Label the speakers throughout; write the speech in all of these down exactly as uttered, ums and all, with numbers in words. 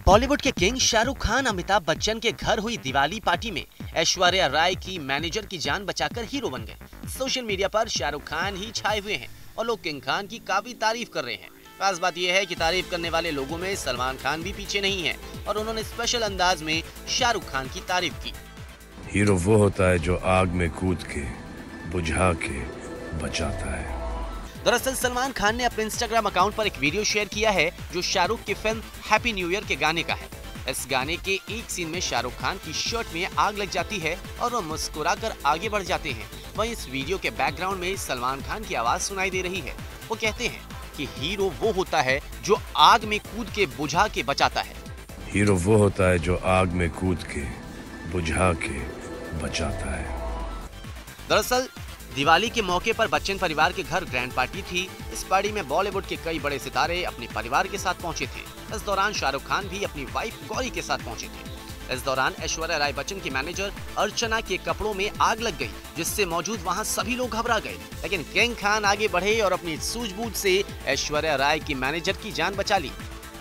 Speaker 1: बॉलीवुड के किंग शाहरुख खान अमिताभ बच्चन के घर हुई दिवाली पार्टी में ऐश्वर्या राय की मैनेजर की जान बचाकर हीरो बन गए। सोशल मीडिया पर शाहरुख खान ही छाए हुए हैं और लोग किंग खान की काफी तारीफ कर रहे हैं। खास बात यह है कि तारीफ करने वाले लोगों में सलमान खान भी पीछे नहीं है और उन्होंने स्पेशल अंदाज में शाहरुख खान की तारीफ की।
Speaker 2: हीरो वो होता है जो आग में कूद के बुझा के बचाता है।
Speaker 1: दरअसल सलमान खान ने अपने इंस्टाग्राम अकाउंट पर एक वीडियो शेयर किया है जो शाहरुख की फिल्म हैप्पी न्यू ईयर के गाने का है। इस गाने के एक सीन में शाहरुख खान की शर्ट में आग लग जाती है और वो मुस्कुराकर आगे बढ़ जाते हैं। वहीं इस वीडियो के बैकग्राउंड में सलमान खान की आवाज सुनाई दे रही है। वो कहते हैं कि हीरो वो होता है जो आग में कूद के बुझा के बचाता है।
Speaker 2: हीरो वो होता है जो आग में कूद के बुझा के बचाता है।
Speaker 1: दरअसल दिवाली के मौके पर बच्चन परिवार के घर ग्रैंड पार्टी थी। इस पार्टी में बॉलीवुड के कई बड़े सितारे अपने परिवार के साथ पहुंचे थे। इस दौरान शाहरुख खान भी अपनी वाइफ गौरी के साथ पहुंचे थे। इस दौरान ऐश्वर्या राय बच्चन की मैनेजर अर्चना के कपड़ों में आग लग गई, जिससे मौजूद वहां सभी लोग घबरा गए। लेकिन किंग खान आगे बढ़े और अपनी सूझबूझ से ऐश्वर्या राय की मैनेजर की जान बचा ली।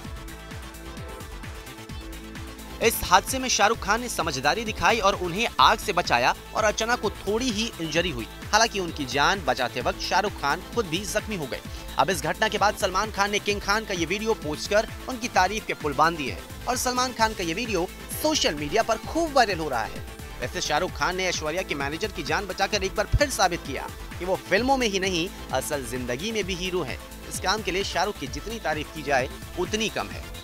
Speaker 1: इस हादसे में शाहरुख खान ने समझदारी दिखाई और उन्हें आग से बचाया और अर्चना को थोड़ी ही इंजरी हुई। हालांकि उनकी जान बचाते वक्त शाहरुख खान खुद भी जख्मी हो गए। अब इस घटना के बाद सलमान खान ने किंग खान का ये वीडियो पोस्ट कर उनकी तारीफ के पुल बांध दिए है और सलमान खान का ये वीडियो सोशल मीडिया पर खूब वायरल हो रहा है। वैसे शाहरुख खान ने ऐश्वर्या की मैनेजर की जान बचाकर एक बार फिर साबित किया कि वो फिल्मों में ही नहीं असल जिंदगी में भी हीरो है। इस काम के लिए शाहरुख की जितनी तारीफ की जाए उतनी कम है।